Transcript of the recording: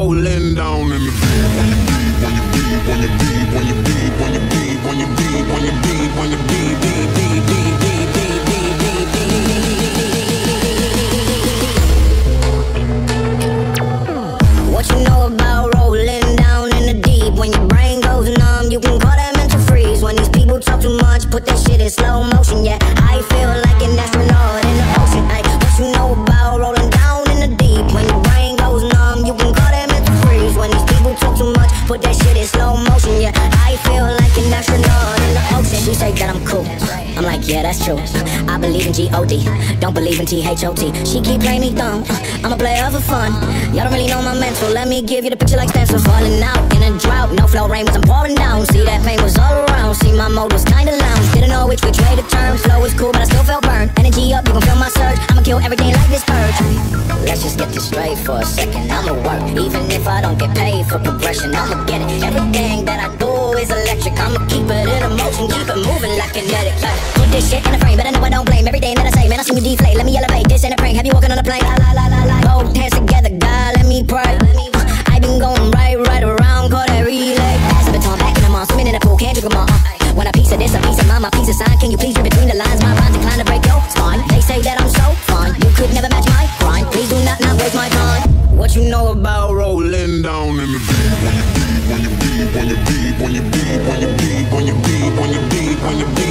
rolling down in the deep. When you deep, when you deep, when you deep, when you deep, when you deep, when you deep, when you deep, deep, deep, deep, deep, deep, deep, deep. What you know about rolling down in the deep? When your brain goes numb, you can call that mental freeze. When these people talk too much, put that shit in slow motion. Yeah, I feel like an astronaut in the ocean. Ay, what you know about rolling down in the deep? When your brain goes numb, you can call that mental freeze. When these people talk too much, put that shit in slow motion. Yeah, I feel like an astronaut in the ocean. She say that I'm cool, I'm like, yeah, that's true. I believe in G-O-D, don't believe in T-H-O-T. She keep playing me dumb, I'm a player for fun. Y'all don't really know my mental, let me give you the picture like stencil. Falling out in a drought, no flow rain was I'm pouring down. See that pain was all around, see my mode was kinda lounge. Didn't know which way to turn, flow was cool but I still felt burned. Energy up, you can feel my surge, I'ma kill everything like this purge. Let's just get this straight for a second, I'ma work. Even if I don't get paid for progression, I'ma get it. Everything that I do is electric, I'ma keep it in motion, keep it moving like kinetic. Put this shit in a frame, but I know I don't blame everything that I say. Man, I see you deflate, let me elevate, this ain't a prank. Have you walking on a plane? La la la la la. Both hands together, God, let me pray. I been going right around, call that relay. Pass the baton, back in the mall, swimming in the pool, can't drink them all. Want a piece of this, a piece of mine, my piece of sign. Can you please read between the lines? My rhymes inclined to break your spine. They say that I'm so fine, you could never match my grind. Please do not waste my time. What you know about rolling down in the deep? When you deep, when you deep, when you deep, when you deep, when you deep, when you deep, when you deep.